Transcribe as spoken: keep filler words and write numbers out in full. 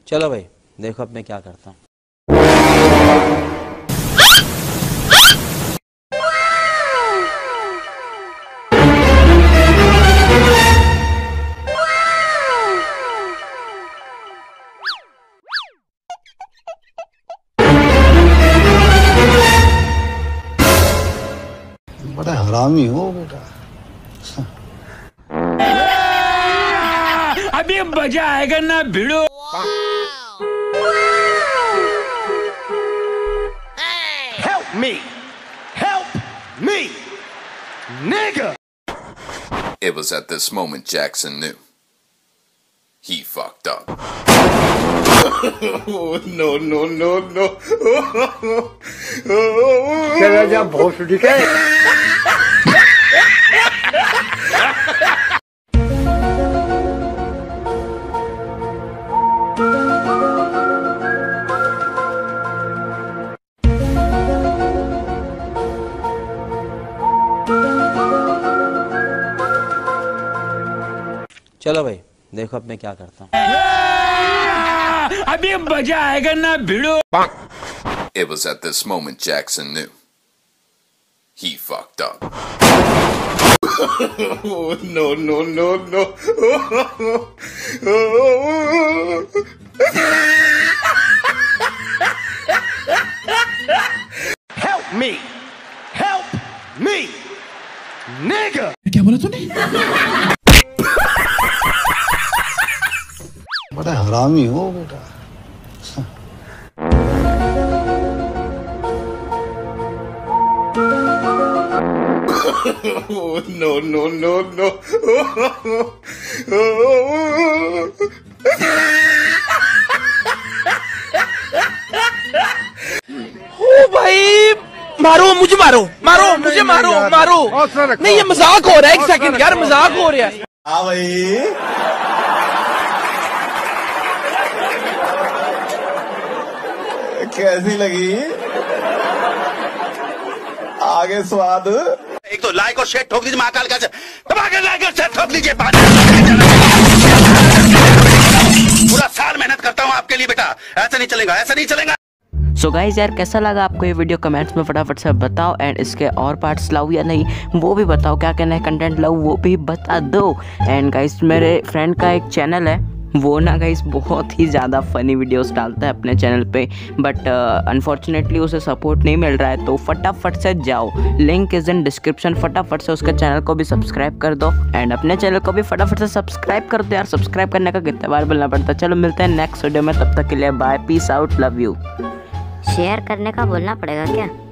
चलो भाई देखो अब मैं क्या करता हूँ। बड़ा हरामी हो बेटा। अभी मजा आएगा ना भिड़ो। Help me! Help me! Nigga! It was at this moment Jackson knew. He fucked up. Oh, no, no, no, no. चला जा भोसड़ी के। चलो भाई देखो अब मैं क्या करता हूँ। अभी मजा आएगा ना भिड़ो। It was at this moment Jackson knew. He fucked up. Oh, no, no, no, no. Help me! Help me! Nigga! क्या बोला तूने? बड़ा हरामी हो बेटा। Oh, no, no, no, no. ओ भाई मारो मुझे मारो मारो मुझे मारो मारो। नहीं ये मजाक हो रहा है, एक सेकंड यार मजाक हो रहा है। हाँ भाई कैसी लगी? आगे स्वाद। एक तो लाइक और शेयर ठोक दीजिए महाकाल का दबा के लाइक और शेयर ठोक दीजिए। पूरा साल मेहनत करता हूँ आपके लिए बेटा, ऐसा नहीं चलेगा, ऐसा नहीं चलेगा। सो गाइज यार कैसा लगा आपको ये वीडियो कमेंट्स में फटाफट से बताओ। एंड इसके और पार्ट्स लाऊं या नहीं वो भी बताओ, क्या क्या नए कंटेंट लाऊं वो भी बता दो। एंड गाइज मेरे फ्रेंड का एक चैनल है, वो ना गाइस बहुत ही ज़्यादा फ़नी वीडियोस डालता है अपने चैनल पे, बट अनफॉर्चुनेटली उसे सपोर्ट नहीं मिल रहा है। तो फटाफट से जाओ, लिंक इज़ इन डिस्क्रिप्शन, फटाफट से उसके चैनल को भी सब्सक्राइब कर दो। एंड अपने चैनल को भी फटाफट से सब्सक्राइब कर दो यार, सब्सक्राइब करने का कितने बार बोलना पड़ता है। चलो मिलते हैं नेक्स्ट वीडियो में, तब तक के लिए bye, peace out, love you. Share करने का बोलना पड़ेगा क्या?